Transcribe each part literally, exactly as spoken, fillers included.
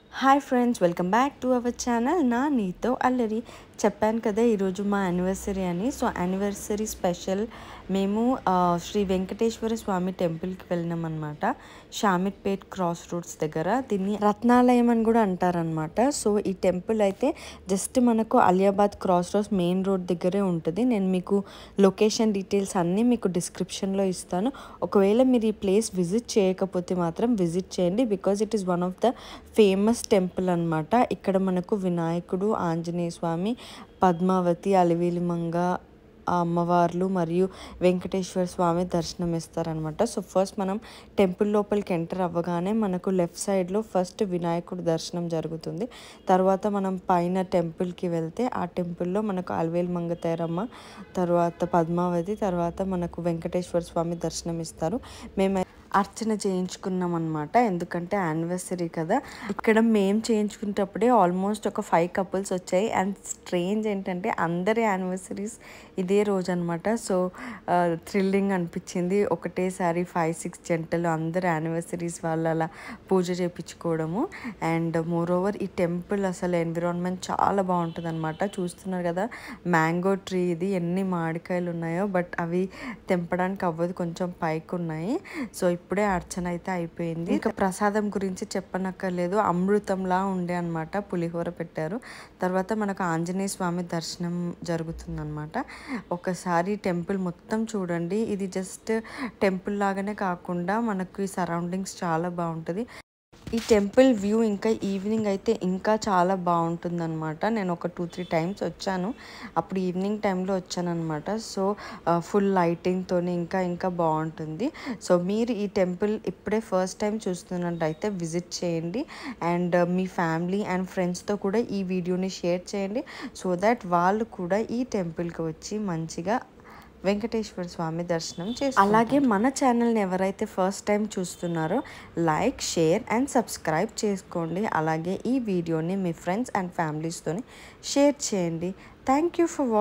Hi friends, welcome back to our channel. నా నీతో అల్లరి. చెప్పాను కదా ఈరోజు మా యానివర్సరీ అని. సో యానివర్సరీ స్పెషల్ మేము శ్రీ వెంకటేశ్వర స్వామి టెంపుల్కి వెళ్ళినాం అనమాట. షామిర్పేట్ క్రాస్ రోడ్స్ దగ్గర. దీన్ని రత్నాలయం అని కూడా అంటారనమాట. సో ఈ టెంపుల్ అయితే జస్ట్ మనకు Aliabad cross roads main road దగ్గరే ఉంటుంది. నేను మీకు లొకేషన్ డీటెయిల్స్ అన్నీ మీకు డిస్క్రిప్షన్లో ఇస్తాను. ఒకవేళ మీరు ఈ ప్లేస్ విజిట్ చేయకపోతే మాత్రం విజిట్ చేయండి, because it is one of the famous temple అనమాట. ఇక్కడ మనకు వినాయకుడు, ఆంజనేయ స్వామి, పద్మావతి, అలివేలి మంగ అమ్మవార్లు మరియు వెంకటేశ్వర స్వామి దర్శనం ఇస్తారనమాట. సో ఫస్ట్ మనం టెంపుల్ లోపలికి ఎంటర్ అవ్వగానే మనకు లెఫ్ట్ సైడ్లో ఫస్ట్ వినాయకుడు దర్శనం జరుగుతుంది. తర్వాత మనం పైన టెంపుల్కి వెళ్తే ఆ టెంపుల్లో మనకు అలివేలి మంగ తేరమ్మ, తర్వాత పద్మావతి, తర్వాత మనకు వెంకటేశ్వర స్వామి దర్శనం ఇస్తారు. మేము అర్చన చేయించుకున్నాం అనమాట, ఎందుకంటే యానివర్సరీ కదా. ఇక్కడ మేము చేయించుకునేటప్పుడే ఆల్మోస్ట్ ఒక ఫైవ్ కపుల్స్ వచ్చాయి. అండ్ స్ట్రేంజ్ ఏంటంటే అందరి యానివర్సరీస్ ఇదే రోజు అనమాట. సో థ్రిల్లింగ్ అనిపించింది. ఒకటేసారి ఫైవ్ సిక్స్ జంటలు అందరు యానివర్సరీస్ వాళ్ళు అలా పూజ చేయించుకోవడము. అండ్ మోర్ ఓవర్ ఈ టెంపుల్ అసలు ఎన్విరాన్మెంట్ చాలా బాగుంటుంది అనమాట. చూస్తున్నారు కదా మ్యాంగో ట్రీ, ఇది ఎన్ని మామిడికాయలు ఉన్నాయో, బట్ అవి తెంపడానికి అవ్వదు, కొంచెం పైకి ఉన్నాయి. సో ఇప్పుడే అర్చన అయితే అయిపోయింది. ఇంకా ప్రసాదం గురించి చెప్పనక్కర్లేదు, అమృతంలా ఉండే అనమాట. పులిహోర పెట్టారు. తర్వాత మనకు ఆంజనేయ స్వామి దర్శనం జరుగుతుంది అనమాట. ఒకసారి టెంపుల్ మొత్తం చూడండి. ఇది జస్ట్ టెంపుల్ లాగానే కాకుండా మనకు ఈ సరౌండింగ్స్ చాలా బాగుంటుంది. ఈ టెంపుల్ వ్యూ ఇంకా ఈవినింగ్ అయితే ఇంకా చాలా బాగుంటుంది అనమాట. నేను ఒక టూ త్రీ టైమ్స్ వచ్చాను, అప్పుడు ఈవినింగ్ టైంలో వచ్చాను అనమాట. సో ఫుల్ లైటింగ్తో ఇంకా ఇంకా బాగుంటుంది. సో మీరు ఈ టెంపుల్ ఇప్పుడే ఫస్ట్ టైం చూస్తున్నట్టయితే విజిట్ చేయండి. అండ్ మీ ఫ్యామిలీ అండ్ ఫ్రెండ్స్తో కూడా ఈ వీడియోని షేర్ చేయండి, సో దట్ వాళ్ళు కూడా ఈ టెంపుల్కి వచ్చి మంచిగా వెంకటేశ్వర స్వామి దర్శనం చేస్తారు. అలాగే మన ఛానల్ని ఎవరైతే ఫస్ట్ టైం చూస్తున్నారో లైక్, షేర్ అండ్ సబ్స్క్రైబ్ చేసుకోండి. అలాగే ఈ వీడియోని మీ ఫ్రెండ్స్ అండ్ ఫ్యామిలీస్తో షేర్ చేయండి. Thank you for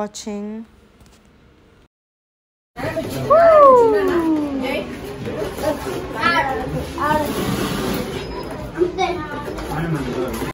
watching.